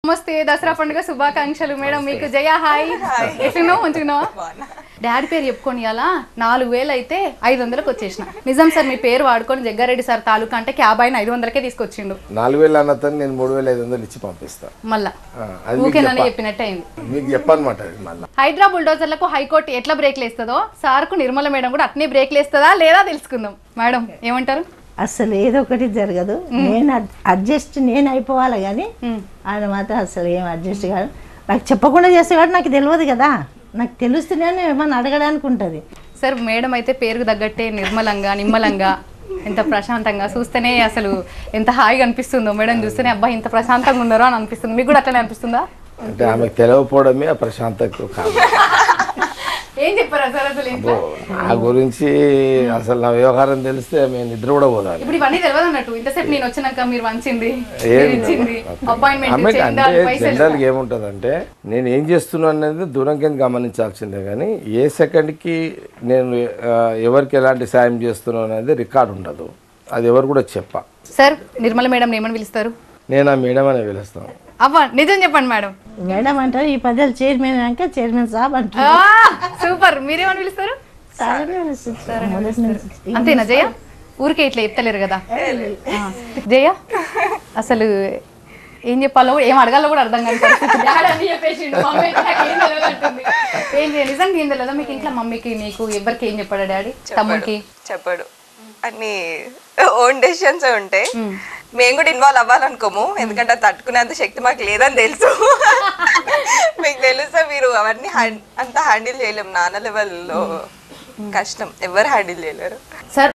నమస్తే దసరా పండుగ శుభాకాంక్షలు మేడం మీకు జయ హాయ్ ఎట్లున్నావు మంచిగున్నావా డాడీ పేరు చెప్పుకొని అలా 4000 అయితే 500కి వచ్చేసిన నిజం సార్ మీ పేరు వాడుకొని జగ్గారెడ్డి సార్ తాలూకా అంటే క్యాబ్ ఆయన 500కే తీసుకొచ్చిండు 4000 అన్నతను నేను 3500 ఇచ్చి పంపిస్తా మళ్ళా ఊకేనని చెప్పినట్టు అయింది మీకు చెప్పనమాట మళ్ళీ హైడ్రా బుల్డోజర్లకు హైకోర్టు ఎట్లా బ్రేక్లు వేస్తుందో సార్కు నిర్మల మేడం కూడా అట్నే బ్రేక్లు వేస్తుందా లేదా తెలుసుకుందాం మేడం ఏమంటారు అసలు ఏదో ఒకటి జరగదు నేను అడ్జస్ట్ నేను అయిపోవాలి కానీ ఆయన మాత్రం అసలు ఏం అడ్జస్ట్ కాదు నాకు చెప్పకుండా చేస్తే కాబట్టి నాకు తెలియదు కదా నాకు తెలుస్తూనే ఏమన్నా అడగడానికి ఉంటుంది సార్ మేడం అయితే పేరుకు తగ్గట్టే నిర్మలంగా నిమ్మలంగా ఎంత ప్రశాంతంగా చూస్తేనే అసలు ఎంత హాయిగా అనిపిస్తుందో మేడం చూస్తేనే అబ్బా ఇంత ప్రశాంతంగా ఉన్నారో అని అనిపిస్తుంది మీకు కూడా అట్లనే అనిపిస్తుందా అంటే ఆమెకు తెలియకపోవడమే ప్రశాంతకు కాదు ఏం చెప్పారా సార్ అసలు ఆ గురించి అసలు నా వ్యవహారం తెలిస్తే మేము నిద్ర కూడా పోదాం ఇప్పుడు ఇవన్నీ తెలియదు అన్నట్టు ఇంతసేపు నేను వచ్చినాక మీరు వంచింది ఆమెకి అంటే జనరల్గా ఏముంటుందంటే నేను ఏం చేస్తున్నాను అనేది దూరం కింద గమనించాల్సిందే కానీ ఏ సెకండ్కి నేను ఎవరికి ఎలాంటి సాయం చేస్తున్నాను అనేది రికార్డు ఉండదు అది ఎవరు కూడా చెప్పా సార్ నిర్మల మేడం ఏమని పిలుస్తారు నేను ఆ మేడం అనే పిలుస్తాను అవ్వ నిజం చెప్పండి మేడం మేడం అంటారు ఈ పదాలు చైర్మన్ అంటే చైర్మన్ సాబ్ అంటారు సూపర్ మీరేమని పిలుస్తారు అంతేనా జయ ఊరికే ఇట్లా చెప్తలేరు కదా జయ అసలు ఏం చెప్పాలో ఏం అడగాలో కూడా అర్థం కాదు ఏం చేయాలి నిజంగా ఏం తెలియదా మీకు ఇంట్లో మమ్మీకి నీకు ఎవరికి ఏం చెప్పాడా డాడీ తమ్ముడికి చెప్పాడు అన్ని ఓన్ డెసిషన్స్ ఉంటాయి మేము కూడా ఇన్వాల్వ్ అవ్వాలనుకోము ఎందుకంటే తట్టుకునేంత శక్తి మాకు లేదని తెలుసు మీకు తెలుసా మీరు అవన్నీ అంతా హ్యాండిల్ చేయలేము నాన్న లెవెల్లో కష్టం ఎవరు హ్యాండిల్ చేయలేరు సార్